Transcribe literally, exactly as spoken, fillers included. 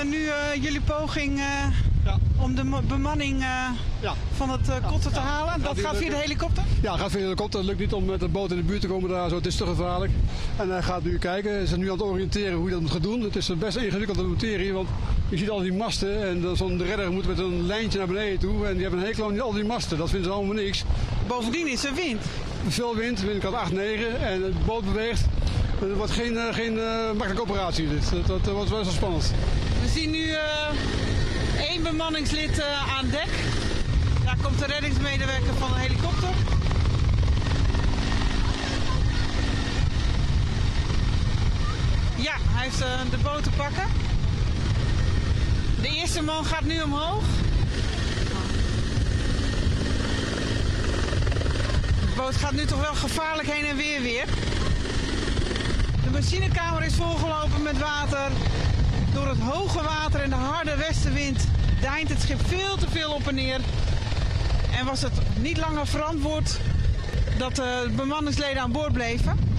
nu uh, jullie poging uh, ja. om de bemanning uh, ja. van het uh, kotter ja. te halen. Ja. Dat gaat, gaat via de helikopter? Ja, gaat via de helikopter. Het lukt niet om met de boot in de buurt te komen daar. Zo. Het is te gevaarlijk. En hij gaat nu kijken. Hij is nu aan het oriënteren hoe hij dat moet gaan doen. Het is best ingewikkelde materie, want je ziet al die masten. En zo'n redder moet met een lijntje naar beneden toe. En die hebben een hekel aan al die masten. Dat vinden ze allemaal niks. Bovendien is er wind. Veel wind, windkracht acht, negen. En de boot beweegt. Het wordt geen, uh, geen uh, makkelijke operatie. Dit. Dat, dat, dat wordt wel zo spannend. We zien nu uh, één bemanningslid uh, aan dek. Daar komt de reddingsmedewerker van de helikopter. Ja, hij heeft uh, de boot te pakken. De eerste man gaat nu omhoog. De boot gaat nu toch wel gevaarlijk heen en weer weer. De machinekamer is volgelopen met water. Door het hoge water en de harde westenwind deint het schip veel te veel op en neer. En was het niet langer verantwoord dat de bemanningsleden aan boord bleven.